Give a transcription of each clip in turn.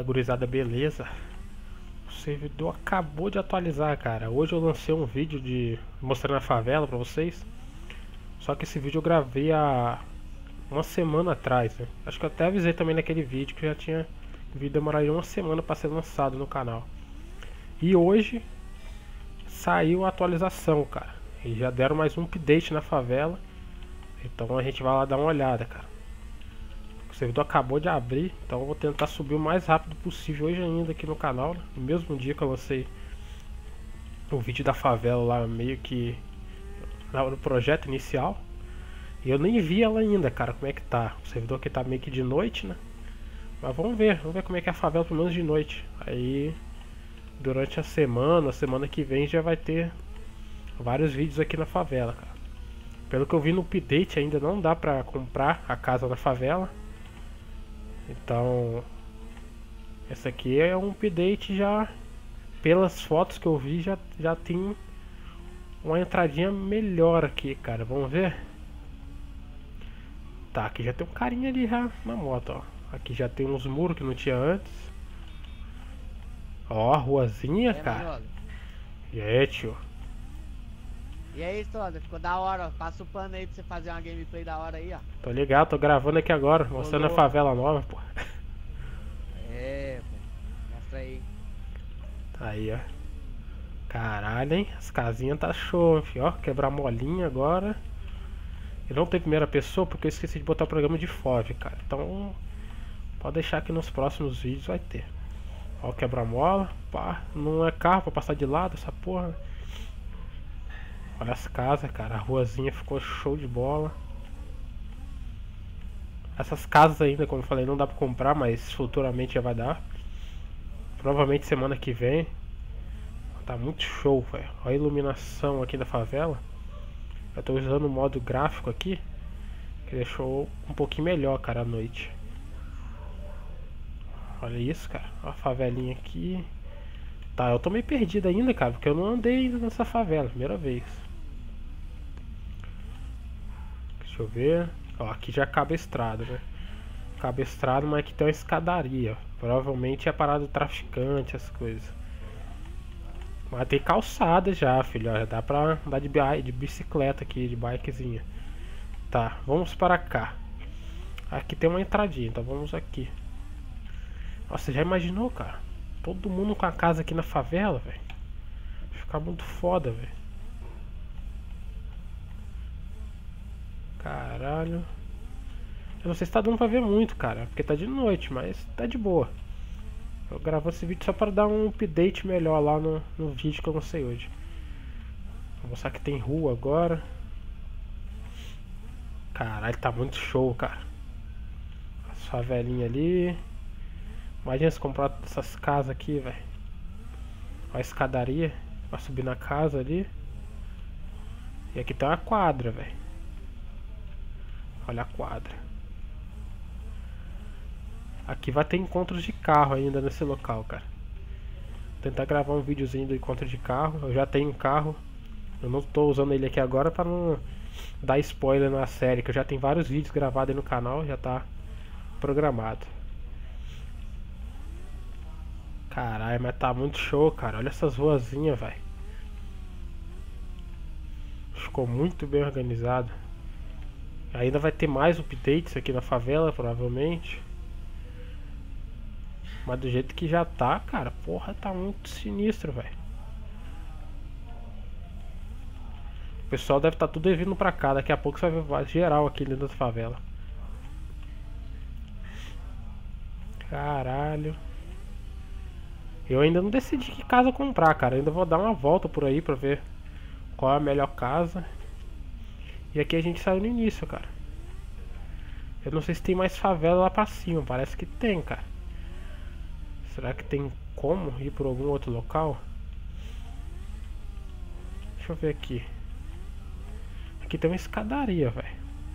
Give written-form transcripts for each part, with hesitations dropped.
gurizada, beleza? O servidor acabou de atualizar, cara. Hoje eu lancei um vídeo de mostrando a favela pra vocês. Só que esse vídeo eu gravei há uma semana atrás, né? Acho que eu até avisei também naquele vídeo que já tinha. O vídeo demoraria uma semana pra ser lançado no canal. E hoje saiu a atualização, cara. E já deram mais um update na favela. Então a gente vai lá dar uma olhada, cara. O servidor acabou de abrir, então eu vou tentar subir o mais rápido possível hoje ainda aqui no canal, né? No mesmo dia que eu lancei o vídeo da favela lá, meio que no projeto inicial. E eu nem vi ela ainda, cara, como é que tá. O servidor aqui tá meio que de noite, né? Mas vamos ver como é que é a favela pelo menos de noite. Aí durante a semana que vem já vai ter vários vídeos aqui na favela, cara. Pelo que eu vi no update ainda não dá pra comprar a casa na favela. Então, esse aqui é um update já, pelas fotos que eu vi, já tem uma entradinha melhor aqui, cara. Vamos ver? Tá, aqui já tem um carinha ali já na moto, ó. Aqui já tem uns muros que não tinha antes. Ó, ruazinha, cara. Manolo. E aí, tio? E aí, Soda, ficou da hora, ó. Passa o pano aí pra você fazer uma gameplay da hora aí, ó. Tô ligado, tô gravando aqui agora, mostrando a louco. favela nova, pô. É, pô. Mostra aí. Aí, ó. Caralho, hein? As casinhas tá show, hein, filho. Ó, quebrar molinha agora. E não tem primeira pessoa porque eu esqueci de botar o programa de FOV, cara. Então, pode deixar que nos próximos vídeos vai ter. Ó, quebra-mola. Pá, não é carro pra passar de lado essa porra. Olha as casas, cara. A ruazinha ficou show de bola. Essas casas ainda, como eu falei, não dá pra comprar, mas futuramente já vai dar. Provavelmente semana que vem. Tá muito show, velho. Olha a iluminação aqui da favela. Eu tô usando o modo gráfico aqui, que deixou um pouquinho melhor, cara, à noite. Olha isso, cara. Olha a favelinha aqui. Tá, eu tô meio perdido ainda, cara, porque eu não andei ainda nessa favela, primeira vez. Deixa eu ver. Ó, aqui já acaba a estrada, né? Acaba a estrada, mas aqui tem uma escadaria. Provavelmente é a parada do traficante, as coisas. Mas tem calçada já, filho. Ó, dá pra andar de bicicleta aqui, de bikezinha. Tá, vamos para cá. Aqui tem uma entradinha, então vamos aqui. Nossa, já imaginou, cara? Todo mundo com a casa aqui na favela, velho. Vai ficar muito foda, velho. Caralho. Eu não sei se tá dando pra ver muito, cara, porque tá de noite, mas tá de boa. Eu gravo esse vídeo só para dar um update melhor lá no vídeo que eu lancei hoje. Vou mostrar que tem rua agora. Caralho, tá muito show, cara. As favelinhas ali. Imagina se comprar essas casas aqui, velho. Olha a escadaria pra subir na casa ali. E aqui tem uma quadra, velho. Olha a quadra. Aqui vai ter encontros de carro ainda nesse local, cara. Vou tentar gravar um videozinho do encontro de carro. Eu já tenho um carro. Eu não tô usando ele aqui agora pra não dar spoiler na série, que eu já tenho vários vídeos gravados aí no canal, já tá programado. Caralho, mas tá muito show, cara. Olha essas ruazinhas, velho. Ficou muito bem organizado. Ainda vai ter mais updates aqui na favela, provavelmente. Mas do jeito que já tá, cara, porra, tá muito sinistro, velho. O pessoal deve estar tudo vindo pra cá. Daqui a pouco você vai ver geral aqui dentro da favela. Caralho. Eu ainda não decidi que casa comprar, cara. Eu ainda vou dar uma volta por aí pra ver qual é a melhor casa. E aqui a gente saiu no início, cara. Eu não sei se tem mais favela lá pra cima. Parece que tem, cara. Será que tem como ir por algum outro local? Deixa eu ver aqui. Aqui tem uma escadaria, velho.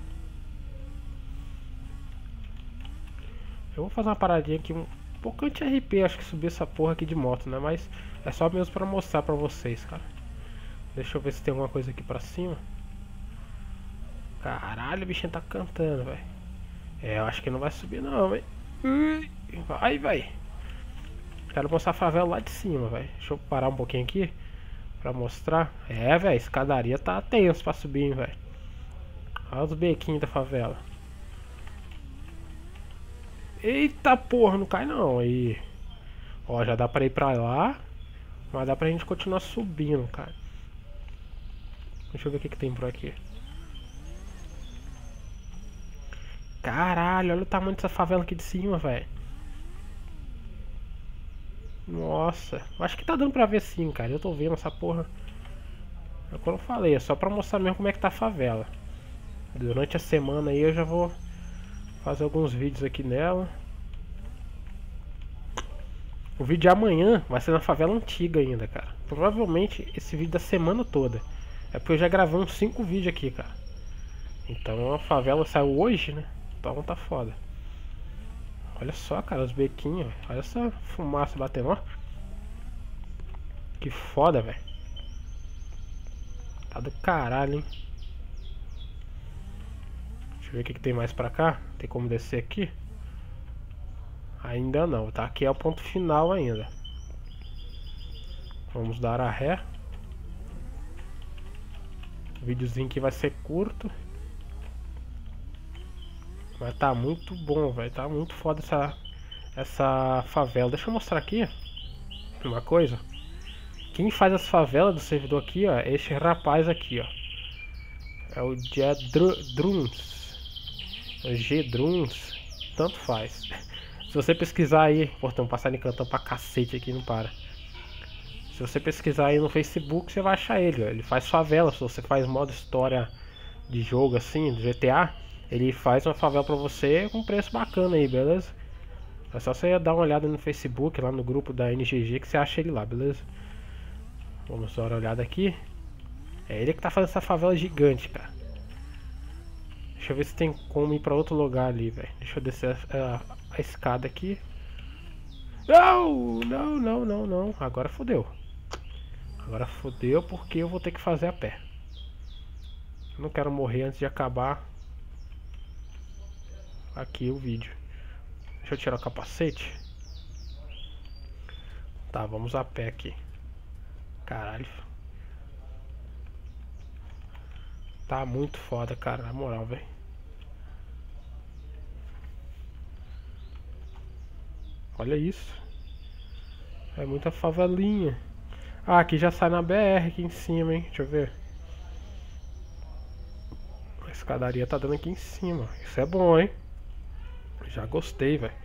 Eu vou fazer uma paradinha aqui, um pouco anti-RP, acho que subir essa porra aqui de moto, né? Mas é só mesmo pra mostrar pra vocês, cara. Deixa eu ver se tem alguma coisa aqui pra cima. Caralho, o bichinho tá cantando, velho. É, eu acho que não vai subir não, velho. Vai, vai. Quero mostrar a favela lá de cima, velho. Deixa eu parar um pouquinho aqui pra mostrar. É, velho, escadaria tá tenso pra subir, velho. Olha os bequinhos da favela. Eita porra, não cai não. Aí. Ó, já dá pra ir pra lá. Mas dá pra gente continuar subindo, cara. Deixa eu ver o que tem por aqui. Caralho, olha o tamanho dessa favela aqui de cima, velho. Nossa, acho que tá dando pra ver sim, cara. Eu tô vendo essa porra. É como eu falei, é só pra mostrar mesmo como é que tá a favela. Durante a semana aí eu já vou fazer alguns vídeos aqui nela. O vídeo de amanhã vai ser na favela antiga ainda, cara. Provavelmente esse vídeo da semana toda. É porque eu já gravei uns 5 vídeos aqui, cara. Então a favela saiu hoje, né? Então tá foda. Olha só, cara, os bequinhos. Olha essa fumaça batendo, ó. Que foda, velho. Tá do caralho, hein? Deixa eu ver o que tem mais pra cá. Tem como descer aqui? Ainda não, tá? Aqui é o ponto final ainda. Vamos dar a ré. O videozinho aqui vai ser curto. Mas tá muito bom, velho. Tá muito foda essa favela. Deixa eu mostrar aqui uma coisa. Quem faz as favelas do servidor aqui, ó, é esse rapaz aqui, ó. É o Gedruns. Gedruns. Tanto faz. Se você pesquisar aí... Pô, tem um passarinho cantando pra cacete aqui, não para. Se você pesquisar aí no Facebook, você vai achar ele, ó. Ele faz favela. Se você faz modo história de jogo assim, do GTA, ele faz uma favela pra você com preço bacana aí, beleza? É só você dar uma olhada no Facebook, lá no grupo da NGG, que você acha ele lá, beleza? Vamos dar uma olhada aqui. É ele que tá fazendo essa favela gigante, cara. Deixa eu ver se tem como ir pra outro lugar ali, velho. Deixa eu descer a escada aqui. Não, não, não, não, não. Agora fodeu. Agora fodeu porque eu vou ter que fazer a pé. Eu não quero morrer antes de acabar aqui o vídeo. Deixa eu tirar o capacete. Tá, vamos a pé aqui. Caralho. Tá muito foda, cara, na moral, velho. Olha isso. É muita favelinha. Ah, aqui já sai na BR aqui em cima, hein. Deixa eu ver. A escadaria tá dando aqui em cima. Isso é bom, hein. Já gostei, velho.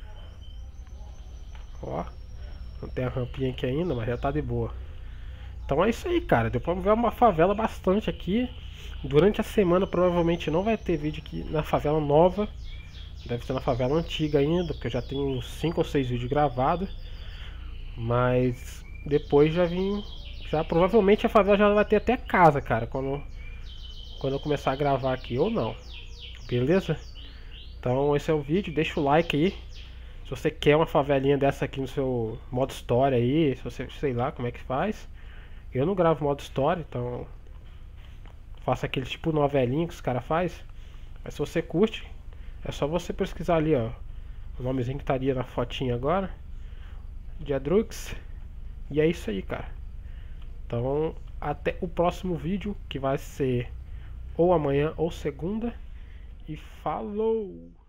Ó. Não tem a rampinha aqui ainda, mas já tá de boa. Então é isso aí, cara. Deu pra ver uma favela bastante aqui. Durante a semana provavelmente não vai ter vídeo aqui na favela nova. Deve ser na favela antiga ainda, porque eu já tenho uns 5 ou 6 vídeos gravados. Mas depois já vim. Já provavelmente a favela já vai ter até casa, cara. Quando eu começar a gravar aqui ou não. Beleza? Então esse é o vídeo. Deixa o like aí. Se você quer uma favelinha dessa aqui no seu modo história aí. Se você, sei lá como é que faz. Eu não gravo modo história, então faço aquele tipo novelinha que os caras faz. Mas se você curte, é só você pesquisar ali, ó. O nomezinho que estaria na fotinha agora. Gedruns. E é isso aí, cara. Então, até o próximo vídeo, que vai ser ou amanhã ou segunda. E falou!